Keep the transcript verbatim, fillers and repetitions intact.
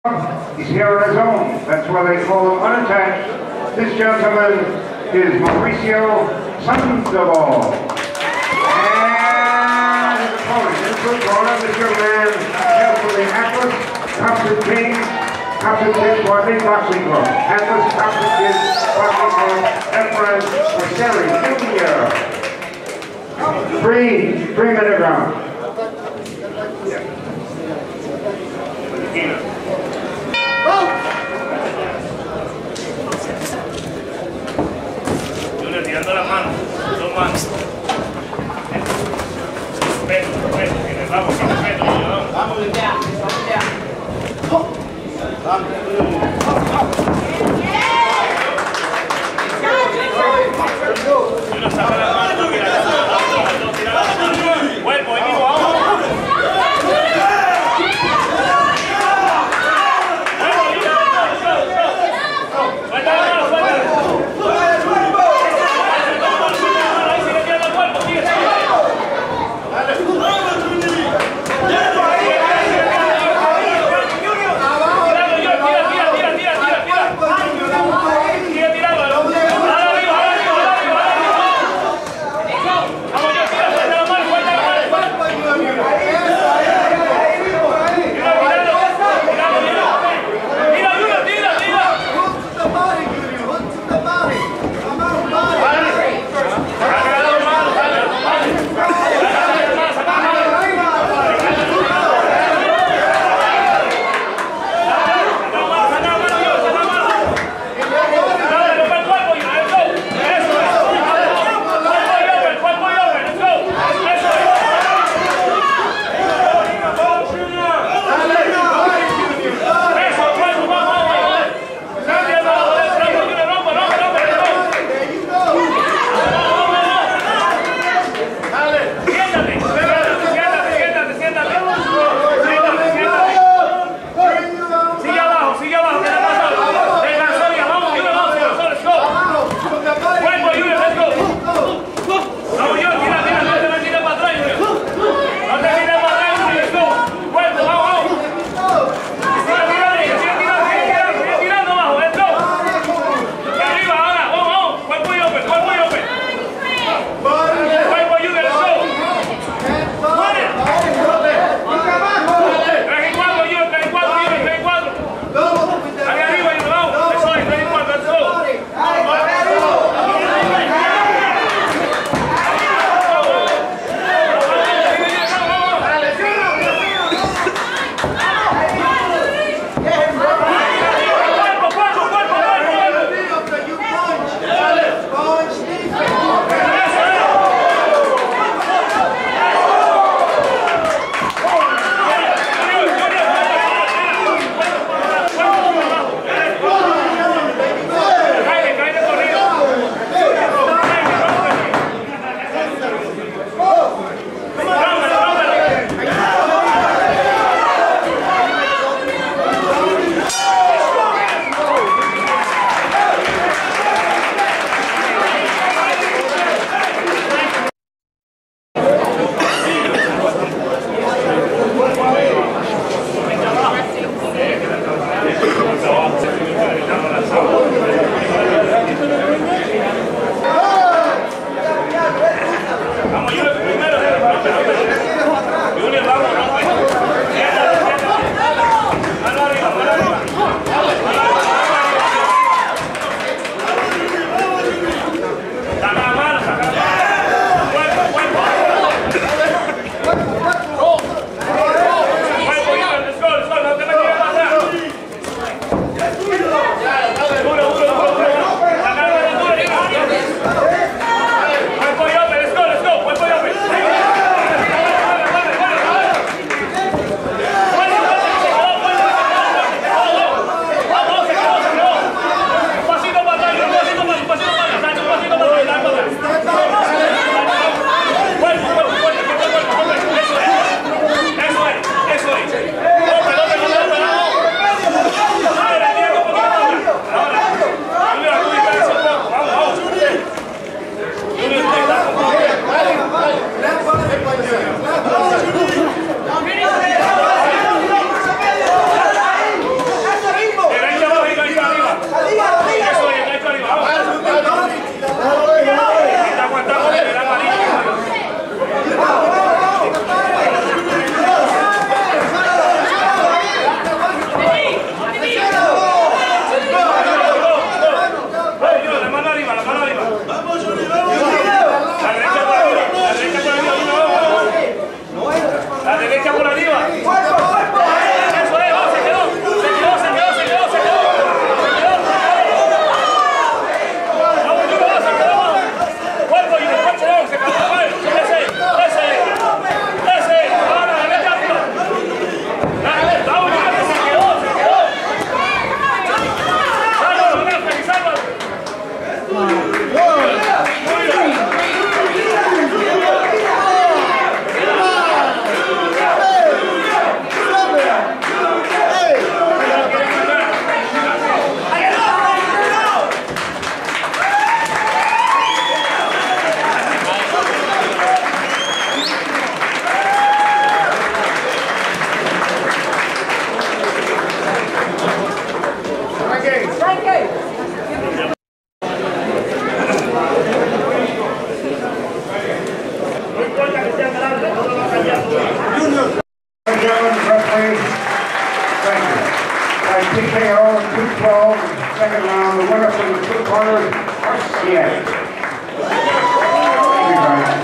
He's here on his own. That's why they call him unattached. This gentleman is Mauricio Sandoval. And his opponent, in the corner, this young man hails from the Atlas Compton Kings, Compton Kings Boxing Boxing Club. Atlas Compton Kings Boxing Club, Efrain Marcelli Junior Three, three minute round. Yeah. Tirando las manos, dos manos. Respeto, respeto, vamos, con respeto, vamos. Vamos, ya, vamos ya. Vamos. Yo no saco las manos, no mira, no tira las manos. Cuerpo, equipo, vamos. by T K O in two twelve, second round. The winner from the two corners, Garcia. Thank you, guys.